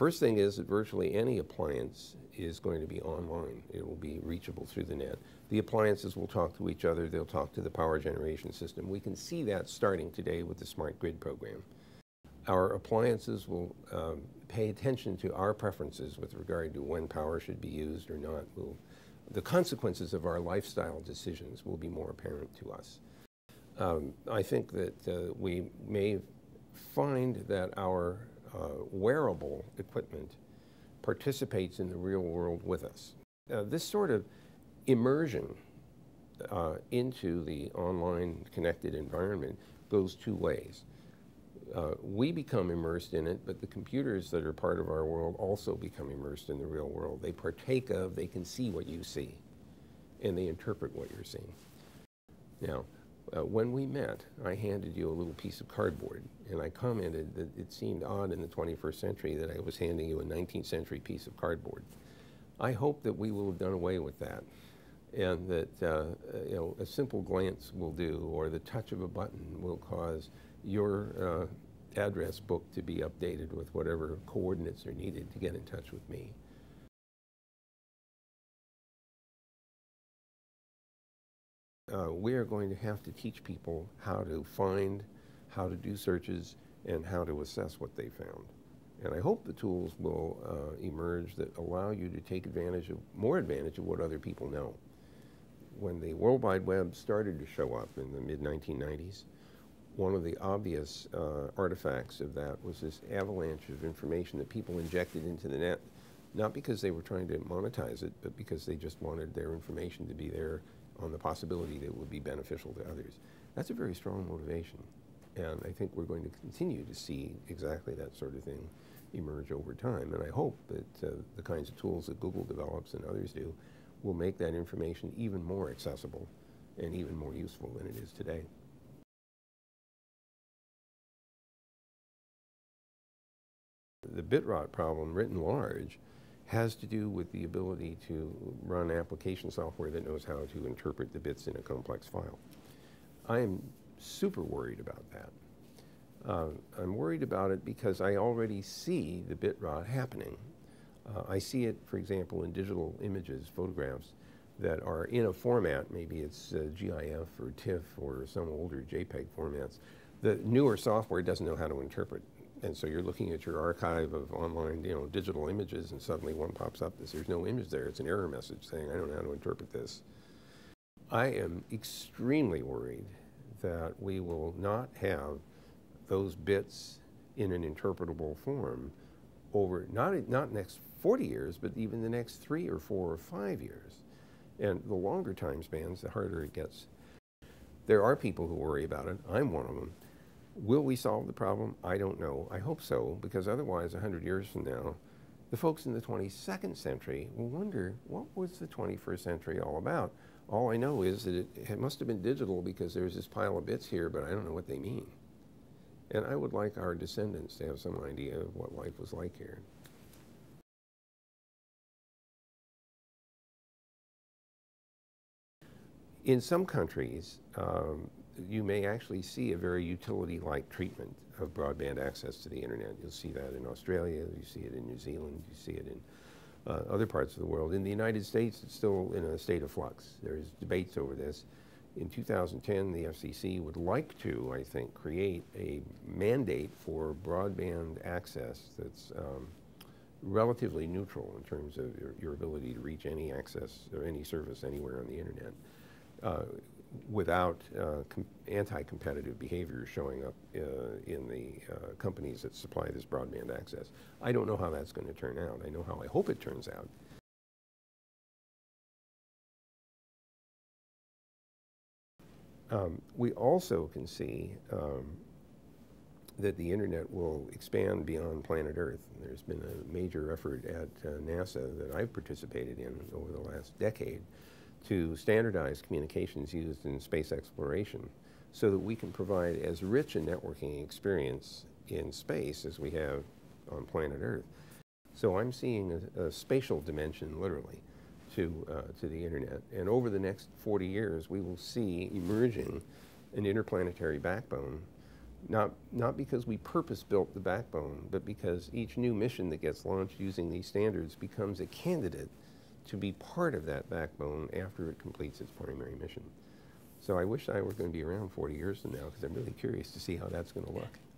First thing is that virtually any appliance is going to be online. It will be reachable through the net. The appliances will talk to each other. They'll talk to the power generation system. We can see that starting today with the smart grid program. Our appliances will pay attention to our preferences with regard to when power should be used or not. The consequences of our lifestyle decisions will be more apparent to us. I think that we may find that our wearable equipment participates in the real world with us. This sort of immersion into the online connected environment goes two ways. We become immersed in it, but the computers that are part of our world also become immersed in the real world. They partake of, they can see what you see, and they interpret what you're seeing. Now, when we met, I handed you a little piece of cardboard, and I commented that it seemed odd in the 21st century that I was handing you a 19th century piece of cardboard. I hope that we will have done away with that, and that you know, a simple glance will do, or the touch of a button will cause your address book to be updated with whatever coordinates are needed to get in touch with me. We are going to have to teach people how to find, how to do searches, and how to assess what they found. And I hope the tools will emerge that allow you to take more advantage of what other people know. When the World Wide Web started to show up in the mid-1990s, one of the obvious artifacts of that was this avalanche of information that people injected into the net, not because they were trying to monetize it, but because they just wanted their information to be there on the possibility that it would be beneficial to others. That's a very strong motivation, and I think we're going to continue to see exactly that sort of thing emerge over time, and I hope that the kinds of tools that Google develops and others do will make that information even more accessible and even more useful than it is today. The bit rot problem, written large, has to do with the ability to run application software that knows how to interpret the bits in a complex file. I am super worried about that. I'm worried about it because I already see the bit rot happening. I see it, for example, in digital images, photographs that are in a format, maybe it's GIF or TIFF or some older JPEG formats. The newer software doesn't know how to interpret. And so you're looking at your archive of online, you know, digital images, and suddenly one pops up that there's no image there. It's an error message saying, I don't know how to interpret this. I am extremely worried that we will not have those bits in an interpretable form over, not next 40 years, but even the next 3 or 4 or 5 years. And the longer time spans, the harder it gets. There are people who worry about it. I'm one of them. Will we solve the problem? I don't know. I hope so, because otherwise 100 years from now, the folks in the 22nd century will wonder, what was the 21st century all about? All I know is that it must have been digital because there's this pile of bits here, but I don't know what they mean. And I would like our descendants to have some idea of what life was like here. In some countries, you may actually see a very utility-like treatment of broadband access to the internet. You'll see that in Australia, you see it in New Zealand, you see it in other parts of the world. In the United States, it's still in a state of flux. There's debates over this. In 2010, the FCC would like to, I think, create a mandate for broadband access that's relatively neutral in terms of your ability to reach any access or any service anywhere on the internet. Without anti-competitive behavior showing up in the companies that supply this broadband access. I don't know how that's going to turn out. I know how I hope it turns out. We also can see that the internet will expand beyond planet Earth. There's been a major effort at NASA that I've participated in over the last decade to standardize communications used in space exploration so that we can provide as rich a networking experience in space as we have on planet Earth. So I'm seeing a spatial dimension, literally, to the internet. And over the next 40 years, we will see emerging an interplanetary backbone Not because we purpose-built the backbone, but because each new mission that gets launched using these standards becomes a candidate to be part of that backbone after it completes its primary mission. So I wish I were going to be around 40 years from now, because I'm really curious to see how that's going to look.